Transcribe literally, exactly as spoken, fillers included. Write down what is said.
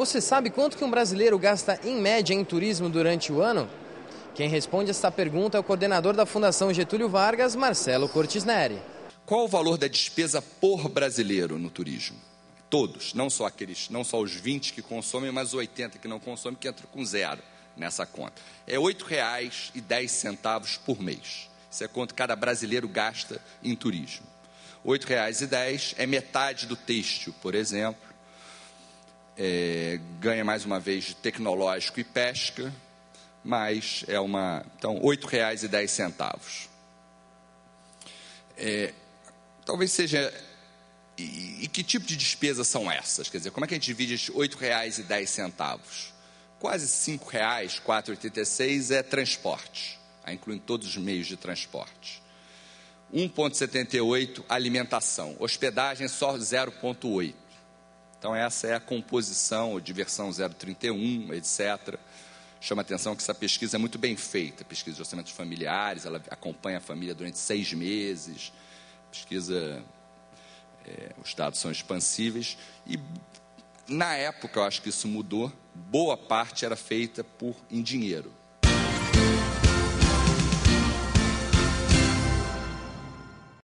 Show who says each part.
Speaker 1: Você sabe quanto que um brasileiro gasta em média em turismo durante o ano? Quem responde esta pergunta é o coordenador da Fundação Getúlio Vargas, Marcelo Cortes Neri.
Speaker 2: Qual o valor da despesa por brasileiro no turismo? Todos, não só aqueles, não só os vinte que consomem, mas os oitenta que não consomem, que entram com zero nessa conta. É oito reais e dez centavos por mês. Isso é quanto cada brasileiro gasta em turismo. oito reais e dez centavos é metade do têxtil, por exemplo. É, ganha mais uma vez de tecnológico e pesca, mas é uma... Então, oito reais e dez centavos. É, talvez seja... E, e que tipo de despesas são essas? Quer dizer, como é que a gente divide esses oito reais e dez centavos? Quase cinco reais, quatro reais e oitenta e seis centavos é transporte, incluindo todos os meios de transporte. um vírgula setenta e oito alimentação, hospedagem só zero vírgula oito. Então essa é a composição, ou diversão zero vírgula trinta e um, etcétera. Chama a atenção que essa pesquisa é muito bem feita, pesquisa de orçamentos familiares, ela acompanha a família durante seis meses, pesquisa, é, os dados são expansíveis, e na época, eu acho que isso mudou, boa parte era feita por, em dinheiro.